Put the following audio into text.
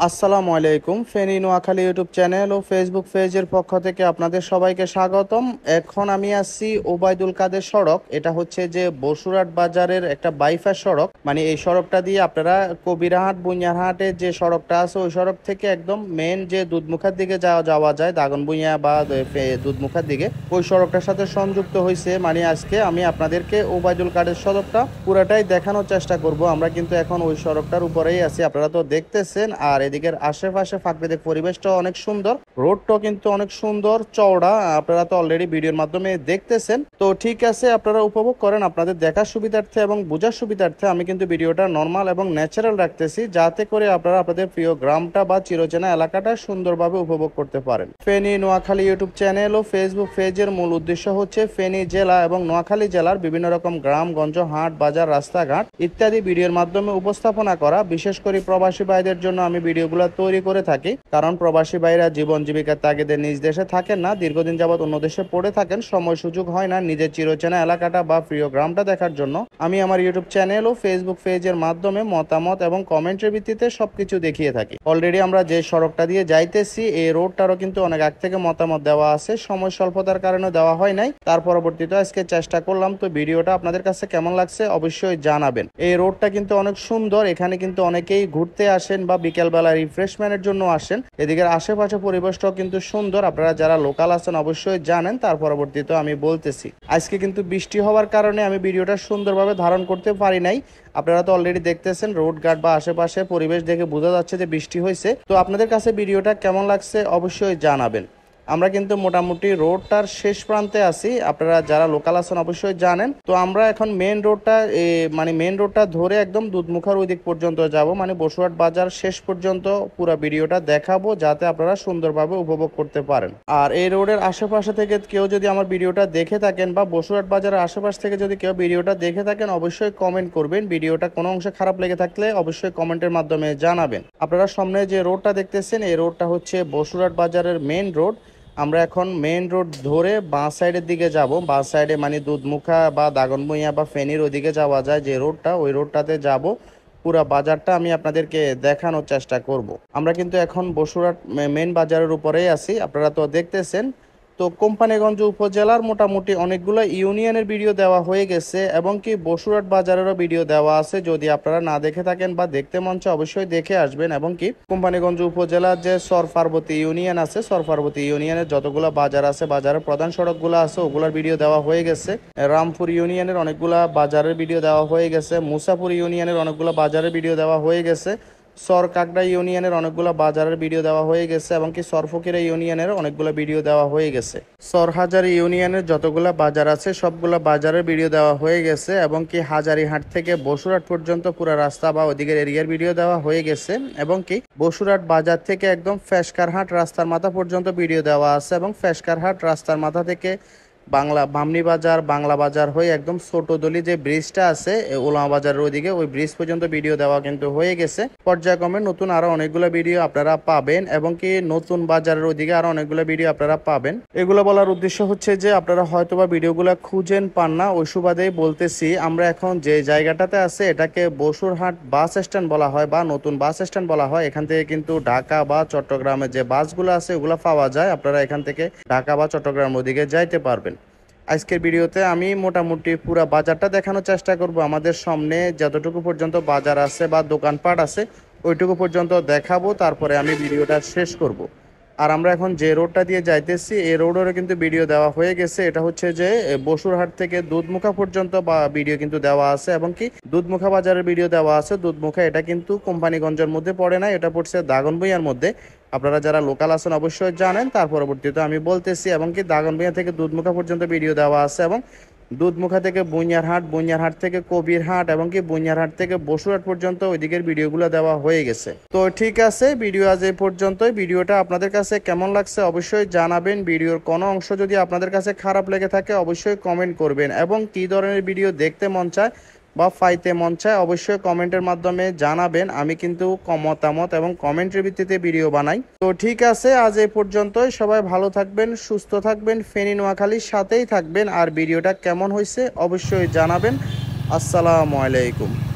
আসসালামু আলাইকুম। Feni Noakhali YouTube channel ও ফেসবুক পেজের পক্ষ থেকে আপনাদের সবাইকে স্বাগতম। এখন আমি আছি ওবায়দুল কাদের সড়ক। এটা হচ্ছে যে বসুরহাট বাজারের একটা বাইপাস সড়ক, মানে এই সড়কটা দিয়ে আপনারা কবিরহাট বুনিয়ারহাটের যে সড়কটা আছে ওই সড়ক থেকে একদম মেন যে দুধমুখার দিকে যাওয়া যায়, দাগনভূঞা বা দুধমুখার দিকে, ওই সড়কটার সাথে সংযুক্ত হয়েছে। মানে আজকে আমি আপনাদেরকে ওবায়দুল কাদের সড়কটা পুরাটাই দেখানোর চেষ্টা করব। আমরা কিন্তু এখন ওই সড়কটার উপরেই আছি, আপনারা তো দেখতেছেন। আর এদিকের আশেপাশে প্রাকৃতিক পরিবেশটা অনেক সুন্দর, রোডটাও কিন্তু অনেক সুন্দর চওড়া, আপনারা তো অলরেডি ভিডিওর মাধ্যমে দেখতেছেন। তো ঠিক আছে, আপনারা উপভোগ করেন। আপনাদের দেখার সুবিধার্থে এবং বোঝার সুবিধার্থে আমি কিন্তু ভিডিওটা নর্মাল এবং ন্যাচারাল রাখতেছি, যাতে করে আপনারা আপনাদের প্রিয় গ্রামটা বা চিরচেনা এলাকাটা সুন্দরভাবে উপভোগ করতে পারেন। ফেনী নোয়াখালী ইউটিউব চ্যানেল ও ফেসবুক পেজের মূল উদ্দেশ্য হচ্ছে ফেনী জেলা এবং নোয়াখালী জেলার বিভিন্ন রকম গ্রামগঞ্জ, হাট বাজার, রাস্তাঘাট ইত্যাদি ভিডিওর মাধ্যমে উপস্থাপনা করা। বিশেষ করে প্রবাসী ভাইদের জন্য আমি ভিডিওগুলো তৈরি করে থাকি, কারণ প্রবাসী ভাইরা জীবন জীবিকার তাগিদে নিজ দেশে থাকেন না, দীর্ঘদিন যাবৎ অন্য দেশে পড়ে থাকেন, সময় সুযোগ হয় না নিজের চিরচেনা এলাকাটা বা প্রিয় গ্রামটা দেখার জন্য। আমি আমার ইউটিউব চ্যানেল ও ফেসবুক পেজের মাধ্যমে মতামত এবং কমেন্টের ভিত্তিতে সবকিছু দেখিয়ে থাকি। অলরেডি আমরা যে সড়কটা দিয়ে যাইতেছি এই রোডটারও কিন্তু অনেক আগ থেকে মতামত দেওয়া আছে, সময় স্বল্পতার কারণে দেওয়া হয় নাই। তার পরবর্তীতে আজকে চেষ্টা করলাম। তো ভিডিওটা আপনাদের কাছে কেমন লাগছে অবশ্যই জানাবেন। এই রোডটা কিন্তু অনেক সুন্দর, এখানে কিন্তু অনেকেই ঘুরতে আসেন বা বিকেলবেলা রিফ্রেশমেন্টের জন্য আসেন। এদিকের আশেপাশে পরিবেশটাও কিন্তু সুন্দর, আপনারা যারা লোকাল আছেন অবশ্যই জানেন। তার পরবর্তীতে আমি বলতেছি, আজকে কিন্তু বৃষ্টি হওয়ার কারণে আমি ভিডিওটা সুন্দরভাবে ধারণ করতে পারি নাই। আপনারা তো অলরেডি দেখতেছেন রোড ঘাট বা আশেপাশে পরিবেশ দেখে বোঝা যাচ্ছে যে বৃষ্টি হয়েছে। তো আপনাদের কাছে ভিডিওটা কেমন লাগছে অবশ্যই জানাবেন। আমরা কিন্তু মোটামুটি রোডটার শেষ প্রান্তে আছি, আপনারা যারা লোকাল আছেন অবশ্যই জানেন। তো আমরা এখন মেন রোডটা মানে মেন রোডটা ধরে একদম দুধমুখার ওই দিক পর্যন্ত যাব, মানে বসুরহাট বাজার শেষ পর্যন্ত পুরো ভিডিওটা দেখাবো, যাতে আপনারা সুন্দরভাবে উপভোগ করতে পারেন। আর এই রোডের আশেপাশে থেকে কেউ যদি আমার ভিডিওটা দেখে থাকেন বা বসুরহাট বাজারের আশেপাশ থেকে যদি কেউ ভিডিওটা দেখে থাকেন অবশ্যই কমেন্ট করবেন। ভিডিওটা কোনো অংশে খারাপ লেগে থাকলে অবশ্যই কমেন্টের মাধ্যমে জানাবেন। আপনারা সামনে যে রোডটা দেখতেছেন এই রোডটা হচ্ছে বসুরহাট বাজারের মেন রোড। আমরা এখন মেইন রোড ধরে বাঁ সাইডের দিকে যাব। বাঁ সাইডে মানে দুধমুখা বা দাগনভূঞা বা ফেনীর ওইদিকে যাওয়া যায় যে রোডটা, ওই রোডটাতে যাব। পুরা বাজারটা আমি আপনাদেরকে দেখানোর চেষ্টা করব। আমরা কিন্তু এখন বসুরহাট মেইন বাজারের উপরেই আছি, আপনারা তো দেখতেছেন। তো কোম্পানিগঞ্জ উপজেলার মোটামুটি অনেকগুলো ইউনিয়নের ভিডিও দেওয়া হয়ে গেছে এবং কি বসুরহাট বাজারেরও ভিডিও দেওয়া আছে। যদি আপনারা না দেখে থাকেন বা দেখতে মন চায় অবশ্যই দেখে আসবেন। এবং কি কোম্পানিগঞ্জ উপজেলার যে সর পার্বতী ইউনিয়ন আছে, সর পার্বতী ইউনিয়নের যতগুলো বাজার আছে, বাজারের প্রধান সড়কগুলো আছে, ওগুলোর ভিডিও দেওয়া হয়ে গেছে। রামপুর ইউনিয়নের অনেকগুলা বাজারের ভিডিও দেওয়া হয়ে গেছে। মুসাপুর ইউনিয়নের অনেকগুলো বাজারের ভিডিও দেওয়া হয়ে গেছে। সর কাকড়া ইউনিয়নের অনেকগুলো বাজারের ভিডিও দেওয়া হয়ে গেছে এবং কি সরফকিরা ইউনিয়নের অনেকগুলো ভিডিও দেওয়া হয়ে গেছে। সরহাজারি ইউনিয়নের যতগুলো বাজার আছে সবগুলো বাজারের ভিডিও দেওয়া হয়ে গেছে এবং কি হাজারিহাট থেকে বসুরহাট পর্যন্ত পুরো রাস্তা বা ওদিকের এরিয়ার ভিডিও দেওয়া হয়ে গেছে এবং কি বসুরহাট বাজার থেকে একদম ফেসকারহাট রাস্তার মাথা পর্যন্ত ভিডিও দেওয়া আছে এবং ফেসকারহাট রাস্তার মাথা থেকে বামনি বাজার, বাংলা বাজার হয়ে একদম ছোটদলি যে ব্রিজটা আছে ওলামা বাজারের ওইদিকে, ওই ব্রিজ পর্যন্ত ভিডিও দেওয়া কিন্তু হয়ে গেছে। পর্যায়ক্রমে নতুন আরো অনেকগুলো ভিডিও আপনারা পাবেন এবং কি নতুন বাজারের ওইদিকে আরো অনেকগুলো ভিডিও আপনারা পাবেন। এগুলো বলার উদ্দেশ্য হচ্ছে যে আপনারা হয়তোবা ভিডিওগুলো খুঁজেন পান না, ওই সুবাদেই বলতেছি। আমরা এখন যে জায়গাটাতে আছে এটাকে বসুরহাট বাস স্ট্যান্ড বলা হয় বা নতুন বাস স্ট্যান্ড বলা হয়। এখান থেকে কিন্তু ঢাকা বা চট্টগ্রামের যে বাসগুলো আছে ওগুলো পাওয়া যায়, আপনারা এখান থেকে ঢাকা বা চট্টগ্রাম ওদিকে যাইতে পারবেন। আজকের ভিডিওতে আমি মোটামুটি পুরো বাজারটা দেখানোর চেষ্টা করব। আমাদের সামনে যতটুকু পর্যন্ত বাজার আছে বা দোকানপাট আছে ওইটুকু পর্যন্ত দেখাবো, তারপরে আমি ভিডিওটা শেষ করব। আর আমরা এখন যে রোডটা দিয়ে যাইতেছি এই রোডেরও কিন্তু ভিডিও দেওয়া হয়ে গেছে। এটা হচ্ছে যে বসুরহাট থেকে দুধমুখা পর্যন্ত বা ভিডিও কিন্তু দেওয়া আছে এবং কি দুধমুখা বাজারের ভিডিও দেওয়া আছে। দুধমুখা এটা কিন্তু কোম্পানিগঞ্জের মধ্যে পড়ে না, এটা পড়ছে দাগনভূঞার মধ্যে। আপনারা যারা লোকাল আছেন অবশ্যই জানেন। তার পরবর্তীতে আমি বলতেছি এবং কি দাগনভূঞা থেকে দুধমুখা পর্যন্ত ভিডিও দেওয়া আছে এবং দুধমুখা থেকে বুনিয়ারহাট, বুনিয়ারহাট থেকে কবিরহাট এবং কি বুনিয়ারহাট থেকে বসুরহাট পর্যন্ত ওইদিকের ভিডিওগুলো দেওয়া হয়ে গেছে। তো ঠিক আছে, ভিডিও আজ এই পর্যন্তই। ভিডিওটা আপনাদের কাছে কেমন লাগছে অবশ্যই জানাবেন। ভিডিওর কোনো অংশ যদি আপনাদের কাছে খারাপ লেগে থাকে অবশ্যই কমেন্ট করবেন এবং কি ধরনের ভিডিও দেখতে মন চায় বা পাইতে মন চায় অবশ্যই কমেন্টের মাধ্যমে জানাবেন। আমি কিন্তু মতামত এবং কমেন্টের ভিত্তিতে ভিডিও বানাই। তো ঠিক আছে, আজ এই পর্যন্তই। সবাই ভালো থাকবেন, সুস্থ থাকবেন, ফেনী নোয়াখালীর সাথেই থাকবেন। আর ভিডিওটা কেমন হয়েছে অবশ্যই জানাবেন। আসসালামু আলাইকুম।